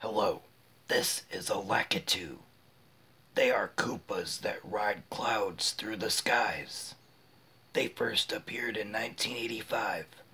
Hello, this is a Lakitu. They are Koopas that ride clouds through the skies. They first appeared in 1985